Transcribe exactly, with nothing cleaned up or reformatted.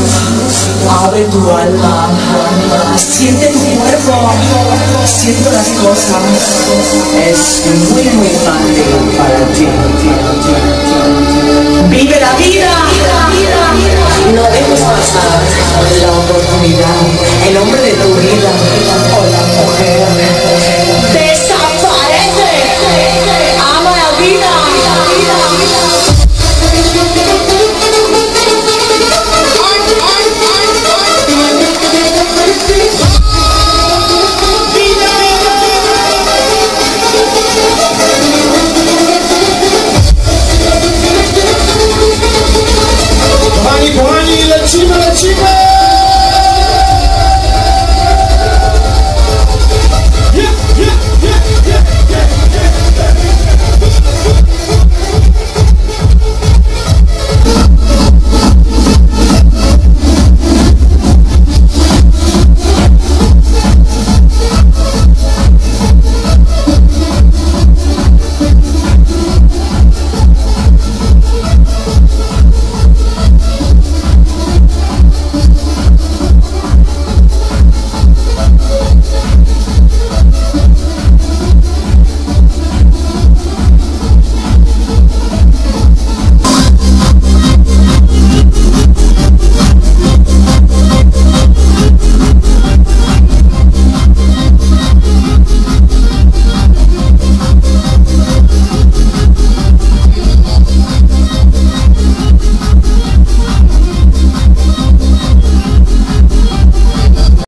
abre tu alma, siente tu cuerpo, siente las cosas, es muy muy fácil para ti. Vive la vida, no dejes pasar la oportunidad, el hombre de tu vida